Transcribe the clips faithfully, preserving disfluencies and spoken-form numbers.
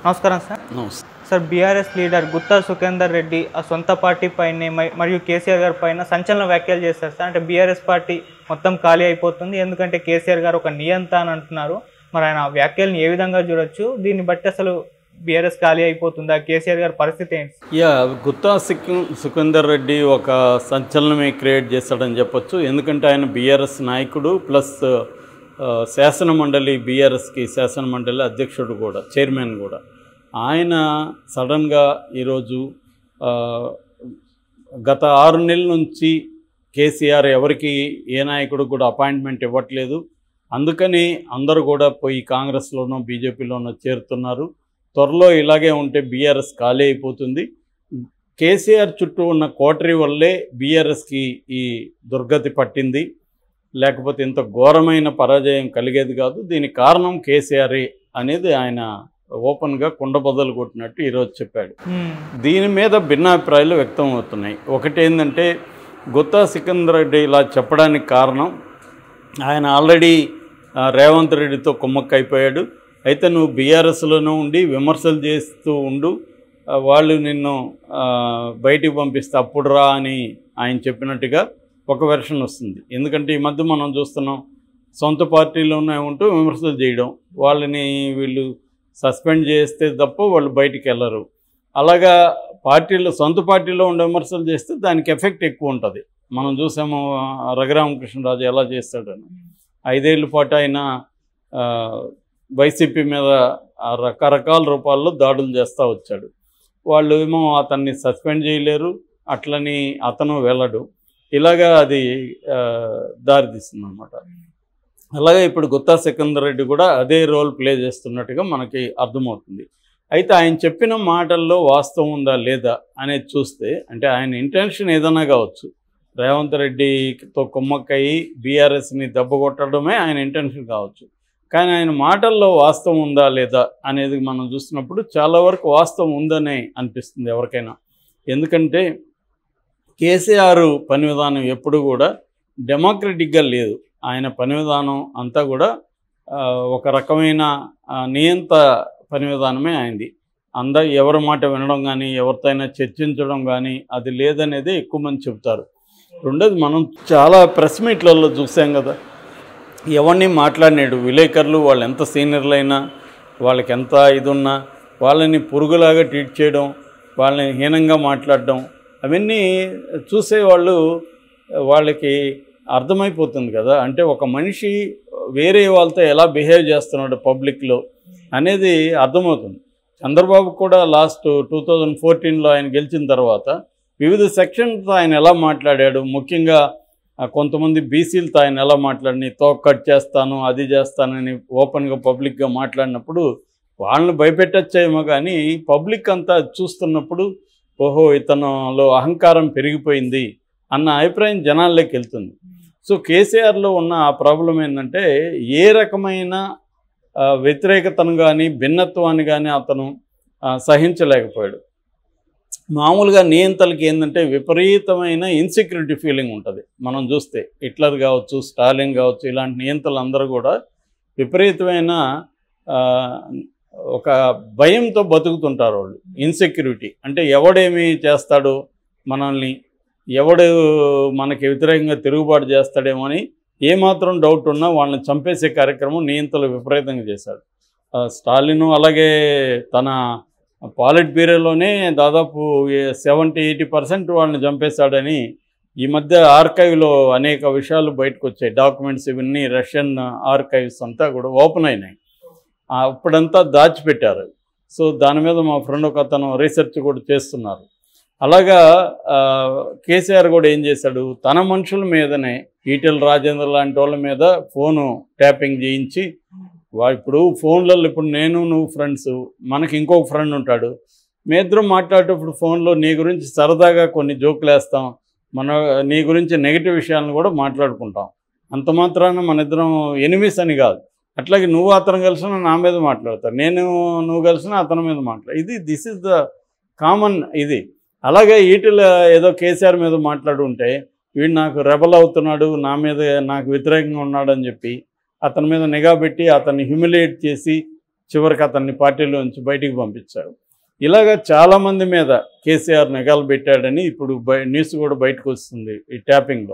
నమస్కారం sir. Sir, BRS leader Gutha Sukhender Reddy ఆ సొంత పార్టీ పైన మరియు కేసీఆర్ గారి పైన సంచలన వ్యాఖ్యలు చేస్తారు సార్. అంటే బీఆర్ఎస్ పార్టీ మొత్తం ఖాళీ అయిపోతుంది, ఎందుకంటే కేసీఆర్ గారు ఒక నియంత అని అంటున్నారు. మరి ఆయన వ్యాఖ్యలను ఏ విధంగా చూడొచ్చు? దీన్ని బట్టి అసలు బీఆర్ఎస్ ఖాళీ అయిపోతుందా? కేసీఆర్ గారి పరిస్థితి ఏంటి? యా గుత్తా సుఖేందర్ రెడ్డి ఒక సంచలనమే క్రియేట్ చేస్తాడని చెప్పొచ్చు. ఎందుకంటే ఆయన బీఆర్ఎస్ నాయకుడు ప్లస్ శాసన మండలి, బీఆర్ఎస్కి శాసన మండలి అధ్యక్షుడు కూడా, చైర్మన్ కూడా. ఆయన సడన్గా ఈరోజు గత ఆరు నెలల నుంచి కేసీఆర్ ఎవరికి ఏ నాయకుడు కూడా అపాయింట్మెంట్ ఇవ్వట్లేదు. అందుకని అందరూ కూడా పోయి కాంగ్రెస్లోనో బీజేపీలోనో చేరుతున్నారు. త్వరలో ఇలాగే ఉంటే బీఆర్ఎస్ ఖాళీ అయిపోతుంది. కేసీఆర్ చుట్టూ ఉన్న కోటరీ వల్లే బీఆర్ఎస్కి ఈ దుర్గతి పట్టింది, లేకపోతే ఇంత ఘోరమైన పరాజయం కలిగేది కాదు. దీనికి కారణం కేసీఆర్ అనేది ఆయన ఓపెన్గా కుండబద్దలు కొట్టినట్టు ఈరోజు చెప్పాడు. దీని మీద భిన్నాభిప్రాయాలు వ్యక్తం అవుతున్నాయి. ఒకటి ఏంటంటే, గుత్తా సుఖేందర్ రెడ్డి ఇలా చెప్పడానికి కారణం, ఆయన ఆల్రెడీ రేవంత్ రెడ్డితో కుమ్మక్కైపోయాడు. అయితే నువ్వు బీఆర్ఎస్లోనూ ఉండి విమర్శలు చేస్తూ ఉండు, వాళ్ళు నిన్ను బయటికి పంపిస్తే అప్పుడు రా అని ఆయన చెప్పినట్టుగా ఒక వెర్షన్ వస్తుంది. ఎందుకంటే ఈ మధ్య మనం చూస్తున్నాం, సొంత పార్టీలోనే ఉంటూ విమర్శలు చేయడం, వాళ్ళని వీళ్ళు సస్పెండ్ చేస్తే తప్ప వాళ్ళు బయటికి వెళ్ళరు. అలాగా పార్టీలో సొంత పార్టీలో ఉండే విమర్శలు చేస్తే దానికి ఎఫెక్ట్ ఎక్కువ ఉంటుంది. మనం చూసాము రఘురామకృష్ణరాజు ఎలా చేస్తాడని. ఐదేళ్ల పాటు ఆయన వైసీపీ మీద రకరకాల రూపాల్లో దాడులు చేస్తూ వచ్చాడు. వాళ్ళు ఏమో అతన్ని సస్పెండ్ చేయలేరు, అట్లని అతను వెళ్ళడు. ఇలాగా అది దారితీస్తుంది అన్నమాట. అలాగే ఇప్పుడు గుత్తా సుఖేందర్ రెడ్డి కూడా అదే రోల్ ప్లే చేస్తున్నట్టుగా మనకి అర్థమవుతుంది. అయితే ఆయన చెప్పిన మాటల్లో వాస్తవం ఉందా లేదా అనేది చూస్తే, అంటే ఆయన ఇంటెన్షన్ ఏదైనా కావచ్చు, రేవంత్ రెడ్డితో కుమ్మక్కయి బీఆర్ఎస్ని దెబ్బకొట్టడమే ఆయన ఇంటెన్షన్ కావచ్చు. కానీ ఆయన మాటల్లో వాస్తవం ఉందా లేదా అనేది మనం చూసినప్పుడు చాలా వరకు వాస్తవం ఉందనే అనిపిస్తుంది ఎవరికైనా. ఎందుకంటే కేసీఆర్ పని విధానం ఎప్పుడు కూడా డెమోక్రటిక్గా లేదు. ఆయన పని విధానం అంతా కూడా ఒక రకమైన నియంత పని విధానమే అయింది. అందరూ ఎవరి మాట వినడం కానీ, ఎవరితో చర్చించడం కానీ అది లేదనేది ఎక్కువ మంది చెబుతారు. రెండోది, మనం చాలా ప్రెస్ మీట్లలో చూసాం కదా, ఎవరిని మాట్లాడినాడు. విలేకరులు వాళ్ళు ఎంత సీనియర్లైనా, వాళ్ళకి ఎంత ఇది ఉన్నా వాళ్ళని పురుగులాగా ట్రీట్ చేయడం, వాళ్ళని హీనంగా మాట్లాడడం, అవన్నీ చూసేవాళ్ళు వాళ్ళకి అర్థమైపోతుంది కదా. అంటే ఒక మనిషి వేరే వాళ్ళతో ఎలా బిహేవ్ చేస్తున్నాడు పబ్లిక్లో అనేది అర్థమవుతుంది. చంద్రబాబు కూడా లాస్ట్ టూ థౌజండ్ ఫోర్టీన్లో ఆయన గెలిచిన తర్వాత వివిధ సెక్షన్స్తో ఆయన ఎలా మాట్లాడాడు, ముఖ్యంగా కొంతమంది బీసీలతో ఆయన ఎలా మాట్లాడి తోక కట్ చేస్తాను, అది చేస్తానని ఓపెన్గా పబ్లిక్గా మాట్లాడినప్పుడు వాళ్ళని భయపెట్టచ్చేమో. కానీ పబ్లిక్ అంతా చూస్తున్నప్పుడు ఓహో ఇతనులో అహంకారం పెరిగిపోయింది అన్న అభిప్రాయం జనాల్లోకి వెళ్తుంది. సో కేసీఆర్లో ఉన్న ఆ ప్రాబ్లం ఏంటంటే, ఏ రకమైన వ్యతిరేకతను కానీ భిన్నత్వాన్ని కానీ అతను సహించలేకపోయాడు. మామూలుగా నియంతలకి ఏంటంటే విపరీతమైన ఇన్సెక్యూరిటీ ఫీలింగ్ ఉంటుంది. మనం చూస్తే హిట్లర్ కావచ్చు, స్టాలిన్ కావచ్చు, ఇలాంటి నియంతలు అందరూ కూడా విపరీతమైన ఒక భయంతో బతుకుతుంటారు వాళ్ళు. ఇన్సెక్యూరిటీ అంటే ఎవడేమి చేస్తాడో మనల్ని, ఎవడు మనకి వ్యతిరేకంగా తిరుగుబాటు చేస్తాడేమో అని ఏమాత్రం డౌట్ ఉన్నా వాళ్ళని చంపేసే కార్యక్రమం నియంతలు విపరీతంగా చేశాడు. స్టాలిన్ అలాగే తన పాలిట్ బ్యూరోలోనే దాదాపు సెవెంటీ ఎయిటీ పర్సెంట్ వాళ్ళని చంపేశాడని ఈ మధ్య ఆర్కైవ్లో అనేక విషయాలు బయటకు వచ్చాయి. డాక్యుమెంట్స్ ఇవన్నీ రష్యన్ ఆర్కైవ్స్ అంతా కూడా ఓపెన్ అయినాయి. అప్పుడంతా దాచిపెట్టారు. సో దాని మీద మా ఫ్రెండ్ ఒక అతను రీసెర్చ్ కూడా చేస్తున్నారు. అలాగా కేసీఆర్ కూడా ఏం చేశాడు, తన మనుషుల మీదనే ఈటెల రాజేంద్ర లాంటి వాళ్ళ మీద ఫోను ట్యాపింగ్ చేయించి, వా ఇప్పుడు ఫోన్లలో ఇప్పుడు నేను నువ్వు ఫ్రెండ్స్, మనకి ఇంకొక ఫ్రెండ్ ఉంటాడు, మీ ఇద్దరం మాట్లాడేటప్పుడు ఫోన్లో నీ గురించి సరదాగా కొన్ని జోకులు వేస్తాం, మన నీ గురించి నెగిటివ్ విషయాలను కూడా మాట్లాడుకుంటాం. అంత మాత్రాన మన ఇద్దరం ఎనిమీస్ అని కాదు. అట్లాగే నువ్వు అతను కలిసినా నా మీద మాట్లాడతారు, నేను నువ్వు కలిసినా అతని మీద మాట్లాడు. ఇది దిస్ ఇస్ ద కామన్ ఇది. అలాగే ఈటెల ఏదో కేసీఆర్ మీద మాట్లాడుంటే వీడు నాకు రెబల్ అవుతున్నాడు, నా మీద నాకు వ్యతిరేకంగా ఉన్నాడని చెప్పి అతని మీద నిఘా పెట్టి అతన్ని హ్యూమిలియేట్ చేసి చివరికి అతన్ని పార్టీలో నుంచి బయటికి పంపించారు. ఇలాగ చాలామంది మీద కేసీఆర్ నిఘాలు పెట్టాడని ఇప్పుడు బయ న్యూస్ కూడా బయటకు వస్తుంది ఈ ట్యాపింగ్లో.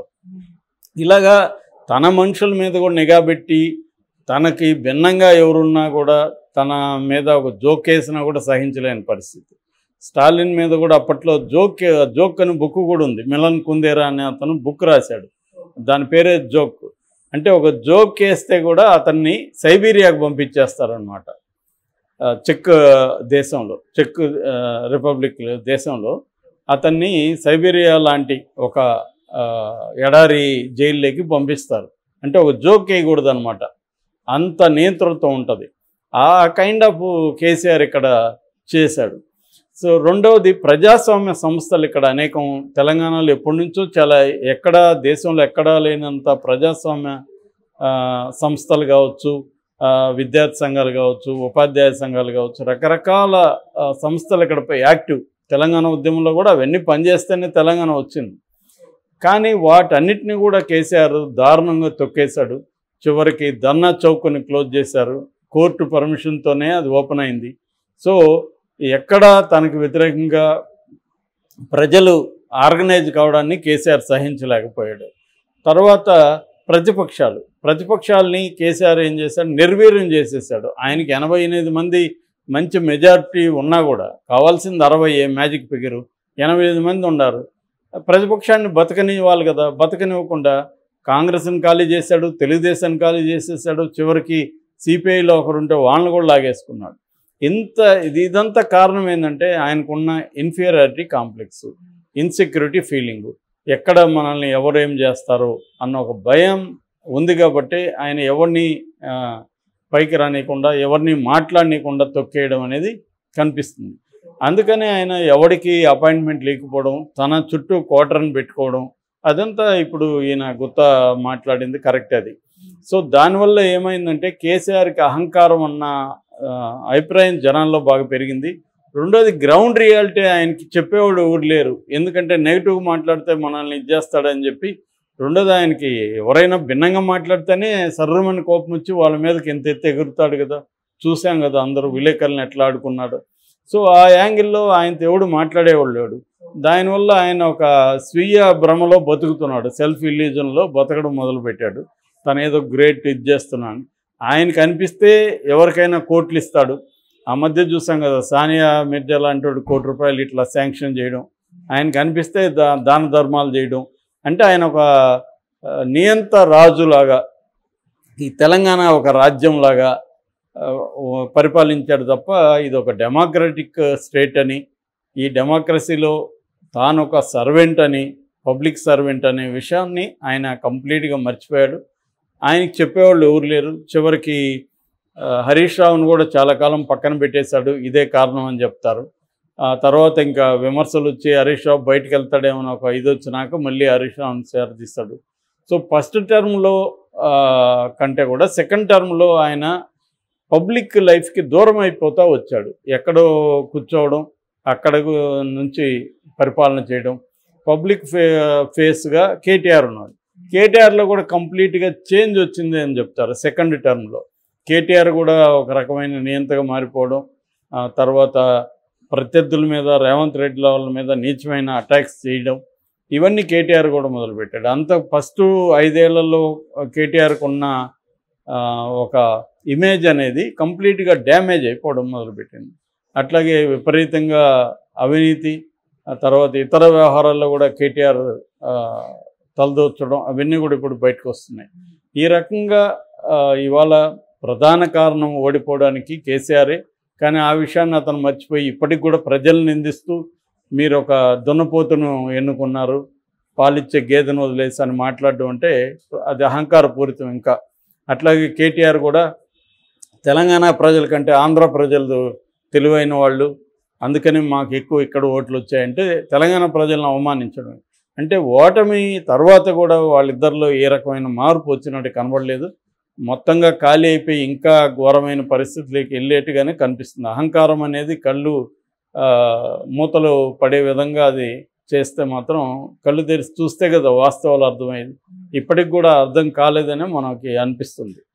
ఇలాగా తన మనుషుల మీద కూడా నిఘా పెట్టి తనకి భిన్నంగా ఎవరున్నా కూడా తన మీద ఒక జోక్ వేసినా కూడా సహించలేని పరిస్థితి. స్టాలిన్ మీద కూడా అప్పట్లో జోక్ జోక్ అని బుక్ కూడా ఉంది. మిలన్ కుందేరా అనే అతను బుక్ రాశాడు, దాని పేరే జోక్. అంటే ఒక జోక్ వేస్తే కూడా అతన్ని సైబీరియాకు పంపించేస్తారనమాట. చెక్ దేశంలో, చెక్ రిపబ్లిక్ దేశంలో అతన్ని సైబీరియా లాంటి ఒక ఎడారి జైల్లోకి పంపిస్తారు. అంటే ఒక జోక్ వేయకూడదు అనమాట, అంత నియంత్రణతో ఉంటుంది. ఆ కైండ్ ఆఫ్ కేసీఆర్ ఇక్కడ చేశాడు. సో రెండవది, ప్రజాస్వామ్య సంస్థలు ఇక్కడ అనేకం తెలంగాణలో ఎప్పటి నుంచో చాలా ఎక్కడ దేశంలో ఎక్కడా లేనంత ప్రజాస్వామ్య సంస్థలు కావచ్చు, విద్యార్థి సంఘాలు కావచ్చు, ఉపాధ్యాయ సంఘాలు కావచ్చు, రకరకాల సంస్థలు ఇక్కడ యాక్టివ్. తెలంగాణ ఉద్యమంలో కూడా అవన్నీ పనిచేస్తేనే తెలంగాణ వచ్చింది. కానీ వాటన్నిటిని కూడా కేసీఆర్ దారుణంగా తొక్కేశాడు. చివరికి ధర్నా చౌక్ని క్లోజ్ చేశారు, కోర్టు పర్మిషన్తోనే అది ఓపెన్ అయింది. సో ఎక్కడ తనకు వ్యతిరేకంగా ప్రజలు ఆర్గనైజ్ కావడాన్ని కేసీఆర్ సహించలేకపోయాడు. తర్వాత ప్రతిపక్షాలు ప్రతిపక్షాలని కేసీఆర్ ఏం చేశాడు, నిర్వీర్యం చేసేసాడు. ఆయనకి ఎనభై ఎనిమిది మంది మంచి మెజారిటీ ఉన్నా కూడా కావాల్సింది అరవై ఏ మ్యాజిక్ ఫిగరు, ఎనభై ఐదు మంది ఉన్నారు. ప్రతిపక్షాన్ని బతకనివ్వాలి కదా, బతకనివ్వకుండా కాంగ్రెస్ని ఖాళీ చేశాడు, తెలుగుదేశాన్ని ఖాళీ చేసేసాడు. చివరికి సిపిఐలో ఒకరుంటే వాళ్ళని కూడా లాగేసుకున్నాడు. ఇంత ఇది ఇదంతా కారణం ఏంటంటే ఆయనకున్న ఇన్ఫీరియారిటీ కాంప్లెక్స్, ఇన్సెక్యూరిటీ ఫీలింగు, ఎక్కడ మనల్ని ఎవరేం చేస్తారో అన్న ఒక భయం ఉంది. కాబట్టి ఆయన ఎవరిని పైకి రానియకుండా, ఎవరిని మాట్లాడనీయకుండా తొక్కేయడం అనేది కనిపిస్తుంది. అందుకనే ఆయన ఎవరికి అపాయింట్మెంట్ లేకపోవడం, తన చుట్టూ క్వార్టర్ని పెట్టుకోవడం, అదంతా ఇప్పుడు ఈయన గుత్తా మాట్లాడింది కరెక్ట్ అది. సో దానివల్ల ఏమైందంటే కేసీఆర్కి అహంకారం అన్న అభిప్రాయం జనాల్లో బాగా పెరిగింది. రెండోది, గ్రౌండ్ రియాలిటీ ఆయనకి చెప్పేవాడు ఊరు లేరు, ఎందుకంటే నెగిటివ్ మాట్లాడితే మనల్ని ఇచ్చేస్తాడని చెప్పి. రెండోది, ఆయనకి ఎవరైనా భిన్నంగా మాట్లాడితేనే సర్రమని కోపం వచ్చి వాళ్ళ మీదకి ఎంత ఎత్తి ఎగురుతాడు కదా, చూసాం కదా అందరూ విలేకరులను ఎట్లా ఆడుకున్నాడు. సో ఆ యాంగిల్లో ఆయనతో ఎవడు మాట్లాడేవాళ్ళు లేడు. దానివల్ల ఆయన ఒక స్వీయ భ్రమలో బతుకుతున్నాడు, సెల్ఫ్ ఇల్యూజన్లో బతకడం మొదలుపెట్టాడు. తను ఏదో గ్రేట్ ఇది చేస్తున్నాను. ఆయనకి అనిపిస్తే ఎవరికైనా కోట్లు ఇస్తాడు. ఆ మధ్య చూసాం కదా, సానియా మిర్జా లాంటి వాడు కోటి రూపాయలు ఇట్లా శాంక్షన్ చేయడం, ఆయనకి అనిపిస్తే దా దాన ధర్మాలు చేయడం. అంటే ఆయన ఒక నియంత రాజులాగా ఈ తెలంగాణ ఒక రాజ్యంలాగా పరిపాలించాడు తప్ప ఇది ఒక డెమోక్రటిక్ స్టేట్ అని, ఈ డెమోక్రసీలో తాను ఒక సర్వెంట్ అని, పబ్లిక్ సర్వెంట్ అనే విషయాన్ని ఆయన కంప్లీట్గా మర్చిపోయాడు. ఆయనకి చెప్పేవాళ్ళు ఎవరు లేరు. చివరికి హరీష్ రావును కూడా చాలా కాలం పక్కన పెట్టేశాడు, ఇదే కారణం అని చెప్తారు. ఆ తర్వాత ఇంకా విమర్శలు వచ్చి హరీష్ రావు బయటకు వెళ్తాడేమో ఒక ఇది వచ్చినాక మళ్ళీ హరీష్ రావుని చేరదీస్తాడు. సో ఫస్ట్ టర్మ్లో కంటే కూడా సెకండ్ టర్మ్లో ఆయన పబ్లిక్ లైఫ్కి దూరం అయిపోతూ వచ్చాడు. ఎక్కడో కూర్చోవడం, అక్కడ నుంచి పరిపాలన చేయడం. పబ్లిక్ ఫే ఫేస్గా కేటీఆర్ ఉన్నాడు. కేటీఆర్లో కూడా కంప్లీట్గా చేంజ్ వచ్చింది అని చెప్తారు. సెకండ్ టర్మ్లో కేటీఆర్ కూడా ఒక రకమైన నియంతగా మారిపోవడం, తర్వాత ప్రత్యర్థుల మీద, రేవంత్ రెడ్డి వాళ్ళ మీద నీచమైన అటాక్స్ చేయడం, ఇవన్నీ కేటీఆర్ కూడా మొదలుపెట్టాడు. అంత ఫస్ట్ ఐదేళ్లలో కేటీఆర్కు ఉన్న ఒక ఇమేజ్ అనేది కంప్లీట్గా డ్యామేజ్ అయిపోవడం మొదలుపెట్టింది. అట్లాగే విపరీతంగా అవినీతి, తర్వాత ఇతర వ్యవహారాల్లో కూడా కేటీఆర్ తలదూర్చడం, అవన్నీ కూడా ఇప్పుడు బయటకు వస్తున్నాయి. ఈ రకంగా ఇవాళ ప్రధాన కారణం ఓడిపోవడానికి కేసీఆరే. కానీ ఆ విషయాన్ని అతను మర్చిపోయి ఇప్పటికి కూడా ప్రజలను నిందిస్తూ మీరు ఒక దున్నపోతును ఎన్నుకున్నారు, పాలిచ్చే గేదెను వదిలేసి అని మాట్లాడడం అంటే అది అహంకారపూరితం. ఇంకా అట్లాగే కేటీఆర్ కూడా తెలంగాణ ప్రజల కంటే ఆంధ్ర ప్రజలు తెలివైన వాళ్ళు, అందుకని మాకు ఎక్కువ ఇక్కడ ఓట్లు వచ్చాయంటే తెలంగాణ ప్రజలను అవమానించడం. అంటే ఓటమి తర్వాత కూడా వాళ్ళిద్దరిలో ఏ రకమైన మార్పు వచ్చినట్టు కనబడలేదు. మొత్తంగా ఖాళీ అయిపోయి ఇంకా ఘోరమైన పరిస్థితులకి వెళ్ళేట్టుగానే కనిపిస్తుంది. అహంకారం అనేది కళ్ళు మూతలు పడే విధంగా అది చేస్తే మాత్రం కళ్ళు తెరిచి చూస్తే కదా వాస్తవాలు అర్థమయ్యేది. ఇప్పటికి కూడా అర్థం కాలేదనే మనకి అనిపిస్తుంది.